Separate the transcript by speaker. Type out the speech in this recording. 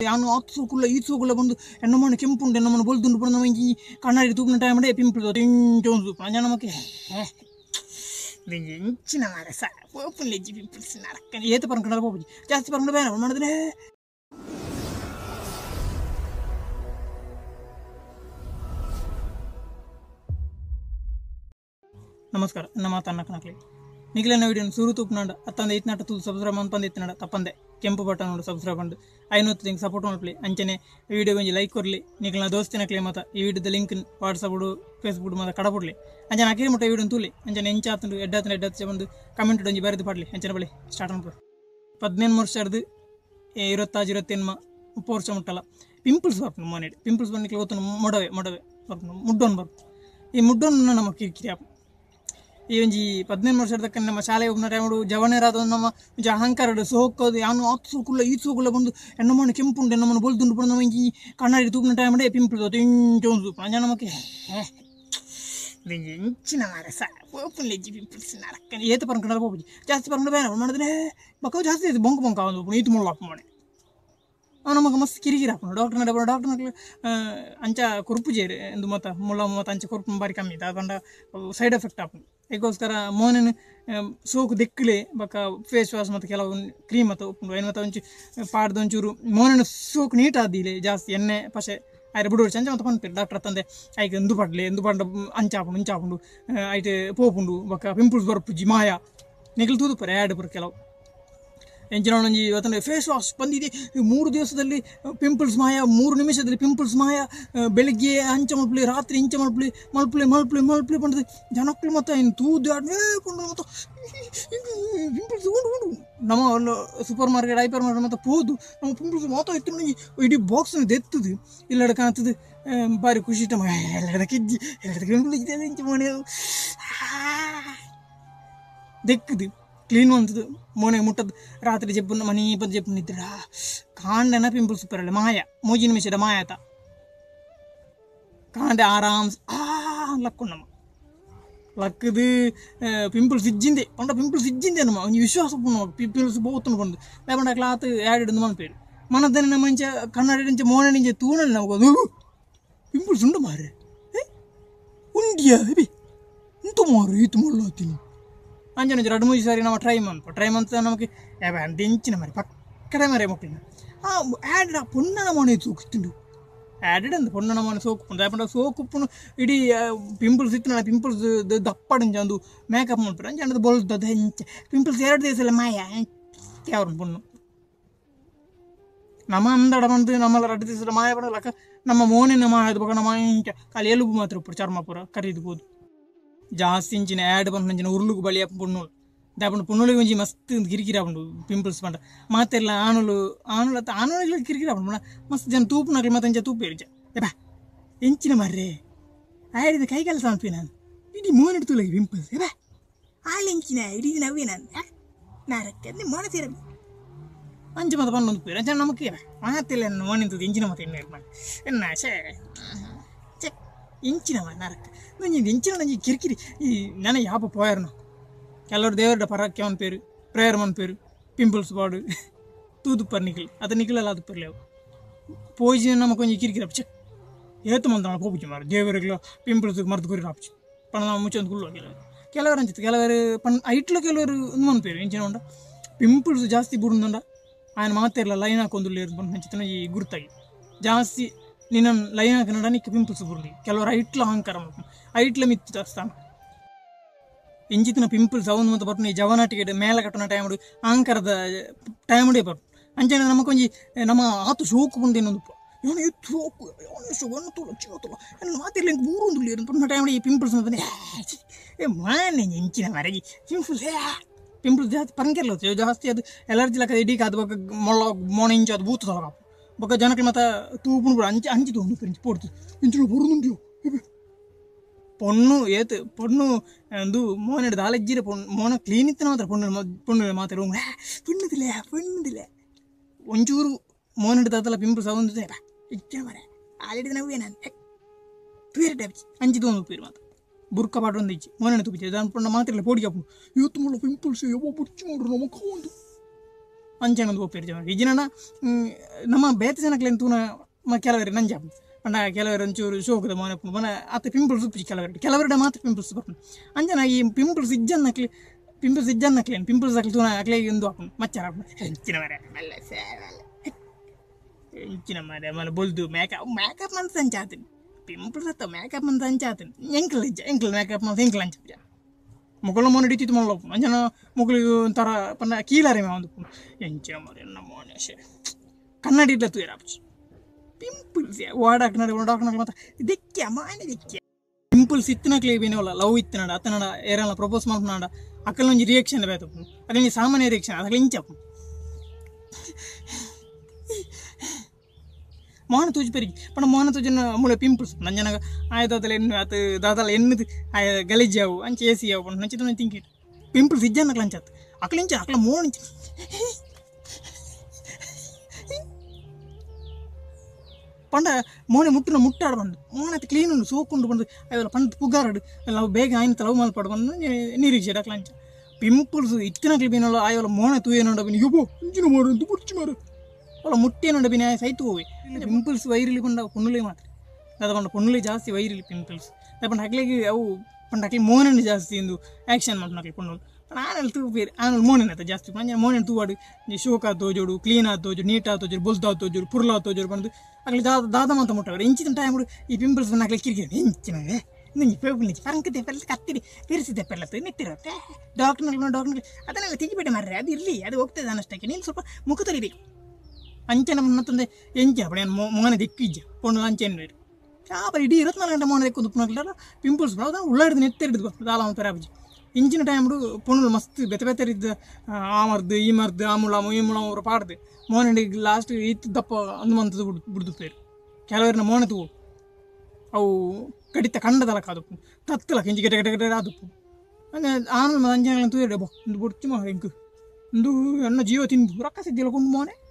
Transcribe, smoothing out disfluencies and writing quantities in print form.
Speaker 1: ಯಾನು ಆತು ಸೋಕುಲ್ಲ ಈ ಸೋಕುಲ್ಲ ಬಂದು ಎನ್ನಮ್ಮನ ಕೆಂಪುಂಡು ಎನ್ನಮ್ಮನ ಬೊಲ್ದುಂಡು ಬಂದು ನಮ್ಮ ಈ ಕಣ್ಣಾಡಿ ತೂಪಿನ ಟೈಮಡೆ ಪಿಂಪಲ್ ತಿಂಟೊಂದು ಅಂಜ ನಮಗೆ ಎಂಚಿನ ಮಾರ ಸ ಓಪನ್ ಲೆಜ್ಜಿ ಪಿಂಪಲ್ಸ್ ನರಕನೆ ಏತ ಪರ್ಕೊಂಡು ಹೋಗಿ ಜಾಸ್ತಿ ಪರ್ಕೊಂಡು ಬೇಡ ಮಾಡಿದ್ರೆ ನಮಸ್ಕಾರ ನಮ್ಮ ತನ್ನಕನಕ್ಲಿ ನಿಖಿಲನ ವಿಡಿಯೋ ಸುರು ತೂಪನಾಂಡ ಅತ್ತಂದ ಇತ್ನಾಟ ತೂದು ಸಬ್ಸ್ಕ್ರೈಬ್ ಅಂತ ಇತ್ತಿನಾಡ ತಪ್ಪಂದೆ ಕೆಂಪು ಬಟನ್ ನೋಡು ಸಬ್ಸ್ಕ್ರೈಬ್ ಅಂಡು 500 ತಿಂಗ್ ಸಪೋರ್ಟ್ ಮಾಡ್ಲಿ ಅಂಚನೆ ವಿಡಿಯೋ ಒಂಜಿ ಲೈಕ್ ಕೊರ್ಲಿ ನಿಖಿಲನ ದೋಸ್ತಿನಕ್ಲಿ ಮಾತ ಈ ವಿಡಿಯೋದ ಲಿಂಕ್ ವಾಟ್ಸಪ್ ಫೇಸ್ಬುಕ್ ಮಾತ ಕಡಪಡ್ಲಿ ಅಂಚನೆ ಅಕಿರಿ ಮುಟ್ಟ ವಿಡಿಯೋ ತೂಲಿ ಅಂಚನೆ ಎಂಚ ಆತಂಡು ಎಡ್ಡಾತ ಬಂದು ಕಮೆಂಟ್ ಒಂಜಿ ಬರೆದು ಪಡ್ಲಿ ಅಂಚನೆ ಬಳಿ ಸ್ಟಾರ್ಟ್ ಮಾಡ್ಬೋದು 18 ವರ್ಷದ್ದು 20-28 30 ವರ್ಷ ಮುಟ್ಟಲ್ಲ ಪಿಂಪಲ್ಸ್ ಬರ್ಕೊಂಡು ಮೋನೇಡಿ ಪಿಂಪಲ್ಸ್ ಬಂದು ಗೊತ್ತು ಮೊಡವೆ ಬರ್ಕೊಂಡು ಮುಡ್ಡೋನ್ ಬರ್ತು ಈ ಮುಡ್ಡೋನ್ನ ನಮ್ಮ ಕಿರಿಕಿರಿ ಈ ಒಂಜಿ 18 ವರ್ಷದಕ್ಕ ನಮ್ಮ ಶಾಲೆ ಹೋಗಿನ ಟೈಮಡು ಜವನೇರಾದ ನಮ್ಮ ಒಂಜಿ ಅಹಂಕಾರ ಸೋಕೋದು ಯಾನು ಆತು ಸೋಕುಲ್ಲ ಈ ಸೋಕುಲ್ಲ ಬಂದು ಎನ್ನಮ್ಮನ ಕೆಂಪುಂಡು ಎನ್ನಮ್ಮನ ಬೊಲ್ದುಂಡು ಬಂದು ನಮ್ಮ ಈ ಕಣ್ಣಾಡಿ ತೂಪಿನ ಟೈಮಡೆ ಪಿಂಪಲ್ ತಿಂಟೊಂದು ಅಂಜ ನಮಗೆ ಎಂಚಿನ ಮಾರ ಸ ಓಪನ್ ಲೆಜ್ಜಿ ಪಿಂಪಲ್ಸ್ ನರಕನೆ ಏತ ಪರ್ಕೊಂಡು ಹೋಗಿ ಜಾಸ್ತಿ ಪರ್ಕೊಂಡು ಬೇಡ ಮಾಡಿದ್ರೆ ಬಕ್ಕ ಜಾಸ್ತಿ ಆಯ್ತು ಬೊಂಕ ಒಂದು ಈತು ಮುಳ್ಳು ಹಾಕು ಮಾಡಿ ನಮಗೆ ಮಸ್ತ್ ಕಿರಿಕಿರಿ ಹಾಕೊಂಡು ಡಾಕ್ಟರ್ನ ಅಂಚ ಕುರುಪು ಜೇರಿ ಎಂದು ಮತ ಮುಳ್ಳ ಮತ್ತು ಅಂಚೆ ಕುರುಪು ಬಾರಿ ಕಮ್ಮಿ ಇತ್ತು ಅದೊಂದು ಸೈಡ್ ಎಫೆಕ್ಟ್ ಹಾಕೊಂಡು ಅದಕ್ಕೋಸ್ಕರ ಮೋನೇನು ಸೋಕು ದಿಕ್ಕಲೆ ಬಕ್ಕ ಫೇಸ್ ವಾಶ್ ಮತ್ತು ಕೆಲವು ಕ್ರೀಮ್ ಮತ್ತು ಉಪ್ಪು ಏನು ಮತ್ತು ಒಂಚು ಪಾಡ್ದು ಒಂಚೂರು ಮೋನೇನು ಸೋಕು ನೀಟ್ ಆದಿಲ್ಲ ಜಾಸ್ತಿ ಎಣ್ಣೆ ಪಸೆ ಆಯ್ತು ಬಿಡೋರು ಚಂಚ ಮತ್ತು ಪಂಪಿರು ಡಾಕ್ಟರ್ ತಂದೆ ಆಯ್ಕೆ ಎಂದು ಪಂಡ ಅಂಚಾಪುಂಡು ಆಯ್ತು ಪೋಪುಂಡು ಬಕ್ಕ ಪಿಂಪಲ್ಸ್ ಬರಪುಜಿ ಮಾಯ ನಿಖಿಲ್ ತೂದು ಪರ ಆ್ಯಡ್ ಬರು ಕೆಲವು ಎಂಚಿನೊಂಜಿ ಇವತ್ತಂದ್ರೆ ಫೇಸ್ ವಾಶ್ ಬಂದಿದೆ 3 ದಿವಸದಲ್ಲಿ ಪಿಂಪಲ್ಸ್ ಮಾಯ 3 ನಿಮಿಷದಲ್ಲಿ ಪಿಂಪಲ್ಸ್ ಮಾಯ ಬೆಳಿಗ್ಗೆ ಅಂಚ ಮಲ್ಪಲಿ ರಾತ್ರಿ ಇಂಚ ಮಲ್ಪಲಿ ಬಂದದೆ ಜನಕ್ಕಳು ಮತ್ತು ಇನ್ನು ತೂದು ಕೊಂಡು ಮತ್ತು ಪಿಂಪಲ್ಸ್ ಉಂಡು ನಮ್ಮ ಸೂಪರ್ ಮಾರ್ಕೆಟ್ ಹೈಪರ್ ಮಾರ್ಕೆಟ್ ಮತ್ತು ಪೋದು ನಮ್ಮ ಪಿಂಪಲ್ಸ್ ಮಾತ್ರ ಇತ್ತು ಇಡೀ ಬಾಕ್ಸ್ನ ಎತ್ತದು ಇಲ್ಲಡೆ ಕಾಣ್ತದೆ ಭಾರಿ ಖುಷಿ ಇಷ್ಟ ಎಲ್ಲದ ಕೆಜ್ಜಿ ಎಲ್ಲದ ಪಿಂಪಲ್ ಇದೆ ಇಂಚ ಮಾಡಿ ದೆಕ್ಕದು ಕ್ಲೀನ್ ಅಂತದ್ದು ಮೋನೆ ಮುಟ್ಟದ್ದು ರಾತ್ರಿ ಜಪ್ಪು ಮನೆ ಬಂದು ಜಪ್ಪು ನಿದ್ರ ಕಾಂಡನ ಪಿಂಪಲ್ಸ್ ಬರಲ್ಲ ಮಾಯ 3 ನಿಮಿಷದ ಮಾಯ ಆತ ಕಾಂಡೆ ಆರಾಮ್ಸ್ ಲಕ್ಕು ನಮ್ಮ ಲಕ್ಕದು ಪಿಂಪಲ್ಸ್ ಇಜ್ಜಿಂದೆ ಪಂಡ ಪಿಂಪಲ್ಸ್ ಇಜ್ಜಿಂದೆ ನಮ್ಮ ಒಂದು ವಿಶ್ವಾಸ ಪಿಂಪಲ್ಸ್ ಬೋತನು ಬಂದು ಲೇಪಂಡ ಕ್ಲಾತ್ ಆಡಿಡು ಮನ್ಪೇರು ಮನದನ್ನ ಮಂಚ ಕನ್ನಡ ಮೋನೆ ನಿಂಚೆ ತೂನಲ್ಲಿ ನಾವು ಅದು ಪಿಂಪಲ್ಸ್ ಉಂಡು ಮಾರ್ರೆ ಉಂಡಿಯಾ ಇಂತು ಮಾರು ಈತು ಮಳ್ಳಾತೀನಿ ಅಂಜನ 2-3 ಸಾರಿ ನಾವು ಟ್ರೈ ಮಾಡ್ತಾ ನಮಗೆ ಅಂತ ಇಂಚಿನ ಮರಿ ಪಕ್ಕಡೆ ಮರೆ ಮಕ್ಕಳಿನ ಆ್ಯಡ್ ಪೊನ್ನನ ಮನೆ ಸೋಕಿತ್ತು ಆ್ಯಡ್ ಅಂದು ಪೊನ್ನನ ಮನೆ ಸೋಕು ಯಾಪಂಡ ಸೋಕುಪ್ಪು ಇಡೀ ಪಿಂಪಲ್ಸ್ ಇತ್ತು ಪಿಂಪಲ್ಸ್ ದಪ್ಪಡಿಂಚ ಒಂದು ಮೇಕಪ್ ಮಾಡ್ತಾರೆ ಅಂಚ ಅಂಡದು ಬೊಲ್ದದ ಹೆಂಚ ಪಿಂಪಲ್ಸ್ 2 ದಿವಸ ಎಲ್ಲ ಮಾಯ ಯಾವ್ದು ಪೊಣ್ಣು ನಮ್ಮ ಅಂದಡ ಬಂದು ನಮ್ಮಲ್ಲ 2 ದಿವಸದ ಮಾಯ ಬರಲಕ್ಕ ನಮ್ಮ ಮೋನಿನ ಮಾಯದ ಬಗ ನಮ್ಮ ಇಂಚ ಖಾಲಿ ಎಲುಬು ಮಾತ್ರ ಉಪ್ಪು ಚರ್ಮಪುರ ಕರೀದುಬೋದು ಜಾಸ್ತಿ ಇಂಚಿನ ಆ್ಯಡ್ ಬಂದು ಉರುಳುಗು ಬಳಿಯ ಪುಣ್ಣುಳು ದಾಪಂಡು ಪುಣ್ಣುಳಿಗೆ ಒಂಜಿ ಮಸ್ತ್ ಕಿರಿಕಿರಿ ಆಪುಂಡು ಪಿಂಪಲ್ಸ್ ಪಂಡ ಮಾತೆಲ್ಲ ಆನುಳಿಗೆ ಕಿರಿಕಿರಿ ಆಪುಂಡು ಮಸ್ತ್ ಜನ ತೂಪುನಾಗಲಿ ಮತ್ತೆ ಅಂಚ ತೂಪು ಇರ್ಜ ಬಾ ಎಂಚಿನ ಮರ್ರೆ ಆಡಿದ ಕೈ ಕೆಲಸ ಅನ್ಪಿ ನಾನು ಇಡೀ ಮೋನಿಡ್ ತೂಲಗಿ ಪಿಂಪಲ್ಸ್ ಬಾ ಎಂಚಿನ ಇಡೀ ನವ್ವಿ ನಾನು ನಾರಕ್ಕೆ ಅಂದ್ರೆ ಮೋನ ತೀರ ಅಂಚ ಮತ್ತೆ ಬಂದು ಪೇರು ಅಂಚ ನಮಗೆ ಮಾತಿಲ್ಲ ಮೋನಿಂತದ್ದು ಎಂಚಿನ ಮತ್ತೆ ಇನ್ನು ಮಾಡಿ ಎನ್ನ ಎಂಚಿನ ನರಕ್ಕೆ ನಂಜಿ ಎಂಚಿನ ನಂಜಿ ಕಿರಿಕಿರಿ ಈ ನನ್ನ ಯಾಪ ಪೋಯರ್ನ ಕೆಲವರು ದೇವರ ಪರಕ್ಕೆ ಅವನ ಪೇರು ಪ್ರೇಯರ್ ಮನ್ ಪೇರು ಪಿಂಪಲ್ಸ್ ಬಾಡು ತೂದು ಪರ್ ನಿಖಿಲ್ ಅದು ನಿಖಿಲಲ್ಲ ಅದು ಪರ್ಲಿ ಅವು ಪೋಜಿ ನಮ್ಮ ಕೊಂಚ ಕಿರಿಕಿರಿ ಅಪ್ಚ ಏತು ಮಂತ ನಾವು ಹೋಗ್ಬಿಟ್ಟು ಮಾರು ದೇವರಿಗೆಲ್ಲ ಪಿಂಪಲ್ಸ್ ಮರ್ದು ಕೊರಿ ರಾಪ್ಚು ಪಣ ನಾವು ಮುಚ್ಚೆ ಒಂದು ಕುಳ್ಳು ಕೆಲವರು ಅಂಚಿತ್ತು ಕೆಲವರು ಐಟ್ಲು ಕೆಲವರು ಮನ್ ಪೇರು ಎಂಚಿನ ಉಂಡ ಪಿಂಪಲ್ಸ್ ಜಾಸ್ತಿ ಬುಡುಂದುಂಡ ఆయన ಮಾತೆಲ್ಲ ಲೈನ್ ಹಾಕೊಂದು ಬಂದು ಹಂಚಿತನ ಈ ಗುರುತಾಗಿ ಜಾಸ್ತಿ ನಿನ್ನ ಲೈನ್ ಹಾಕಿನಡ ನಿಕ್ಕ ಪಿಂಪಲ್ಸ್ ಬುರುಂಡಿ ಕೆಲವರು ಐಟ್ಲ ಅಹಂಕಾರ ಮಾಡ್ಕೊಂಡು ಐಟ್ಲ ಮಿತ್ತು ಸ್ಥಾನ ಎಂಜಿತಿನ ಪಿಂಪಲ್ಸ್ ಅವನು ಮತ್ತು ಬರ್ತೀನಿ ಜವನಾಟಿಗೆ ಮೇಲೆ ಕಟ್ಟುನ ಟೈಮಡು ಅಹಂಕಾರದ ಟೈಮಡೇ ಬರ್ತು ಅಂಚೆ ನಮಕೊಂಜಿ ನಮ್ಮ ಆತು ಶೋಕು ಬಂದು ಇನ್ನೊಂದು ಇವನು ಎತ್ತು ಶೋಕು ಇವನು ತುಳು ನನ್ನ ಮಾತಿರ್ಲಿ ಅಂತ ಮೂರೊಂದು ಟೈಮಡಿ ಈ ಪಿಂಪಲ್ಸ್ ಬಂದು ಮಾನೆ ಎಂಚಿನ ಮರಗಿ ಪಿಂಪಲ್ಸ್ ಜಾಸ್ತಿ ಪಂಕೆಲ್ಲ ಜಾಸ್ತಿ ಅದು ಎಲರ್ಜಿ ಲೆಕ್ಕ ಇಡೀ ಅದು ಬಕ್ಕ ಮೊಳ್ಳ ಮೋಣ ಇಂಚು ಅದು ಬೂತು ತಗ ಬೊಕ್ಕ ಜನಕ್ಕೆ ಮತ್ತೆ ತೂಪುನು ಕೂಡ ಅಂಚಿ ತಗೊಂಡು ಕರಿಂಚು ಪೋಡ್ತು ಇಂಚು ಬರುದುಂಟು ಪೊಣ್ಣು ಏತು ಪೊಣ್ಣು ಒಂದು ಮೋನೆಡು ದಾಲೆಜ್ಜಿರ ಮೋನ ಕ್ಲೀನ್ ಇತ್ತು ಮಾತ್ರ ಪೊಣ್ಣು ಮಾತ್ರ ಪೊಣ್ಣುದಿಲ್ಲ ಒಂಚೂರು ಮೋನೆಡು ತಾತಲ್ಲ ಪಿಂಪಲ್ಸ್ ಅವೊಂದು ಇಚ್ಛೆ ಮರೆ ಆಲ್ರೆಡಿ ನವ್ವೇ ನಾನು ಪೇರು ಟೈಪ್ ಅಂಚಿ ತಗೊಂಡು ಪೇರು ಮಾತ್ರ ಬುರ್ಕ ಪಾಡು ಒಂದು ಇಚ್ಚಿ ಮೋನೆಡು ತುಪ್ಪಿಚ್ಚೆ ದಾನ್ ಪೊಣ್ಣ ಮಾತ್ರ ಪೋಡಿ ಹಾಕೊಂಡು ಇವತ್ತು ಮುಳ್ಳ ಪಿಂಪಲ್ಸ್ ಯಾವ ಬುಚ್ಚಿ ನೋಡ್ರು ನಮಕ ಒಂದು ಅಂಚೆನೊಂದು ಒಪ್ಪಿರು ಜನ ಈ ಜನ ನಮ್ಮ ಬೇತೆ ಜನಕ್ಲೇನು ತೂನ ಕೆಲವರಿಗೆ ನಂಜ ಪಂಡ ಕೆಲವರು ಒಂಚೂರು ಶೋಕದ ಮನೆ ಮನ ಆತ ಪಿಂಪಲ್ಸ್ ಉಪ್ಪಿ ಕೆಲವരുടെ ಮಾತ್ರ ಪಿಂಪಲ್ಸ್ ಬರ್ತಾನೆ ಅಂಜನ ಈ ಪಿಂಪಲ್ಸ್ ಇಜ್ಜನ್ನಕ್ಲಿ ಪಿಂಪಲ್ಸ್ ಹಾಕ್ಲಿ ತೂನ ಹಾಕ್ಲಿ ಒಂದು ಹಾಕೊಂಡು ಮಚ್ಚಾರ ಹೆಚ್ಚಿನ ಮರ ಅಲ್ಲ ಹೆಚ್ಚಿನ ಮರ ಮನ ಬೊಲ್ದು ಮೇಕಪ್ ಅಂತ ಅಂಚಾತೀನಿ ಪಿಂಪಲ್ಸ್ ಅತ್ತ ಮೇಕಪ್ ಅಂತ ಅಂಚಾತೀನಿ ಎಂಕ್ಲ್ ಮೇಕಪ್ ಅಂತ ಎಂಕ್ಲ್ ಅಂಚ ಮುಗಲು ಮೊನ್ನೆ ಹಿಡಿತಿತ್ತು ಮಲ್ಲ ಅಂಜನ ಮುಗಲಿಗೆ ಒಂಥರ ಪನ್ನ ಕೀಲಾರೆ ಒಂದು ಎಂಚಿನ ಮರ ನಮ್ಮ ಮನೆ ಕನ್ನಡಿ ಇಡ್ಲತ್ತು ಏರಾಪಚ್ಚಿ ಪಿಂಪಲ್ಸ್ ಓಡಾಕ್ನಾಡು ಮತ್ತೆ ದಿಕ್ಕ ಮಾನೆ ದಿಕ್ಕ ಪಿಂಪಲ್ಸ್ ಇತ್ತಿನಕ್ಲೇ ಬೇನವಲ್ಲ ಲವ್ ಇತ್ತಿನಾಡ ಅತ್ತನಾಡ ಏರಲ್ಲ ಪ್ರಪೋಸ್ ಮಾಡ್ನಾಡ ಅಕ್ಕಲೊಂಜಿ ರಿಯಾಕ್ಷನ್ ಬೇತು ಅದೇ ಸಾಮಾನ್ಯ ರಿಯಾಕ್ಷನ್ ಅದಕ್ಕೆ ಇಂಚಪ್ಪ ಮೋಹನ ತೂಜಿ ಪೆರಿಗಿ ಪಂಡ ಮೋಹನ ತೂಜನ ಮೂಳೆ ಪಿಂಪಲ್ಸ್ ನಂಜನಾಗ ಆಯ್ದಾದಲ್ಲ ಎಣ್ಣು ಆತ ದಾದಲ್ಲ ಎಣ್ಣದು ಆಯ ಗಲೀಜಾವು ಅಂಚೆ ಏಸಿ ಯಾವು ಪಂಡ ನಂಚಿತ ತಿಂಕಿ ಪಿಂಪಲ್ಸ್ ಇಜ್ಜನ್ನಕ್ಲ ಅಂಚಾತ್ ಅಕ್ಲಿಂಚ ಅಕ್ಲ ಮೋಹನ ಪಂಡ ಮೋನೆ ಮುಟ್ಟಾಡು ಬಂದು ಮೋನತ್ತೆ ಕ್ಲೀನ್ ಉಂಡು ಸೋಕೊಂಡು ಬಂದು ಅವೆಲ್ಲ ಪಂಡ ಪುಗಾರಡು ನಾವು ಬೇಗ ಆಯ್ನ ತಲವು ಮಲ್ಪಾಡು ಬಂದು ನಿರೀಕ್ಷೆ ಅಕ್ಲಂಚ ಪಿಂಪಲ್ಸ್ ಇತ್ತಿನಕ್ಲಿ ಬೇನಲ್ಲ ಆಯಲ್ಲ ಮೋನೆ ತೂಯೇನೋಡ ಬಿನಿ ಯುಬೋ ಇಂಚಿನ ಮಾರು ಅಂತ ಬುರ್ಚಿ ಮಾರು ಅಲ್ಲ ಮುಟ್ಟೇನೋಡ ಬಿನಿ ಆಯ ಸೈತು ಹೋಗಿ ಪಿಂಪಲ್ಸ್ ವೈರಿಲಿ ಪಂಡ ಪೊನ್ನುಲಿ ಮಾತ್ರ ಅದು ಪಂಡ ಪೊನ್ನುಲಿ ಜಾಸ್ತಿ ವೈರಿಲಿ ಪಿಂಪಲ್ಸ್ ಪಂಡ ಹಕ್ಲಿಗೆ ಅವು ಪಂಡ ಹಕ್ಲಿ ಮೋನನ್ನು ಜಾಸ್ತಿ ಎಂದು ಆ್ಯಕ್ಷನ್ ಮಾಡ್ನಕ್ಲಿ ಪೊಣ್ಣು ಆನಲ್ಲಿ ತೂ ಬೇರೆ ಆಮೇಲೆ ಮೋನೆನ ಜಾಸ್ತಿ ಮಂಜ ಮೋನೆನ ತೂವಾಡು ಶೋಕ್ ಆದ ತೋಜೋಡು ಕ್ಲೀನ್ ಆದ ತೋಜೋಡು ನೀಟ್ ಆದ ತೋಜೋಡು ಬೊಲ್ದು ಆದ ತೋಜೋಡು ಪುರ್ಲ ಆದ ತೋಜೋಡು ಬಂದು ಅಕ್ಲಿ ದಾದ ಮಾತ ಮುಟ್ಟವ್ರು ಇಂಚಿನ ಟೈಮ್ ಈ ಪಿಂಪಲ್ಸ್ ಬಂದು ಹಾಕ್ಲಿ ಕಿರಿಕಿರಿ ಇಂಚಿನ ನಿಂಗೆ ಪೇಪಲ್ ನಿಂಗೆ ಪರಂಕತೆ ಪೆಲ್ಲ ಕತ್ತಿರಿ ತಿರ್ಸಿದೆ ಪೆಲ್ಲತ್ತು ನಿಂತಿರುತ್ತೆ ಡಾಕ್ಟರ್ಗಳು ಅದನ್ನೆಲ್ಲ ತೆಗಿಬೇಡಿ ಮಾರ್ರೆ ಅದು ಇರಲಿ ಅದು ಹೋಗ್ತದೆ ಅನ್ನಷ್ಟಕ್ಕೆ ನೀನು ಸ್ವಲ್ಪ ಮುಖ ತಲಿಬೇಕು ಅಂಚೆ ನಮ್ಮ ತಂದೆ ಎಂಚೆ ಅಪ್ಪಡೆ ಮೋನೆ ದಿಕ್ಕಿಜ್ಜ ಪೊಣ್ಣು ಅಂಚೆನ್ ಬೇರೆ ಚಾಪ ಇಡೀ 24 ಗಂಟೆ ಮೋನೆ ದಿಕ್ಕು ಪುನಃ ಪಿಂಪಲ್ಸ್ ಬರೋದು ಉಳ್ಳಾಡಿದ ನೆತ್ತಿರಿದ್ದು ಬರ್ತದೆ ದಾಲ ಒಂದು ಪೆರಾಬಜಿ ಇಂಚಿನ ಟೈಮ್ ಪೊಣ್ಣು ಮಸ್ತ್ ಬೆತ್ತರಿದ್ದ ಆ ಮರ್ದು ಈ ಮರ್ದು ಆ ಮುಳಾಮು ಈ ಮುಳಾಮು ಅವರು ಪಾಡ್ದು ಮೋನೆಗೆ ಲಾಸ್ಟ್ ಇತ್ತು ದಪ್ಪ ಅಂದುವಂಥದ್ದು ಬಿಡ್ದು ಪೇರು ಕೆಲವರಿನ ಮೋನೆ ತೂ ಅವು ಕಡಿತ ಕಂಡದಲ್ಲ ಕಾದಪ್ಪು ತತ್ತಲ ಕೆಂಚಿ ಗಡ್ಡೆ ಆದಪ್ಪು ಅಂದರೆ ಆಮೇಲೆ ಅಂಜನೆಗಳನ್ನು ತೂಯಡೆ ಬೋ ಒಂದು ಬುಡ್ಚಿ ಮಾ ಹೆಂಗೆ ಒಂದು ಅನ್ನ ಜೀವ ತಿಂದು ರೊಕ್ಕ ಸಿದ್ದಿಲ್ಲ ಕೊಂಡು ಮೋನೆ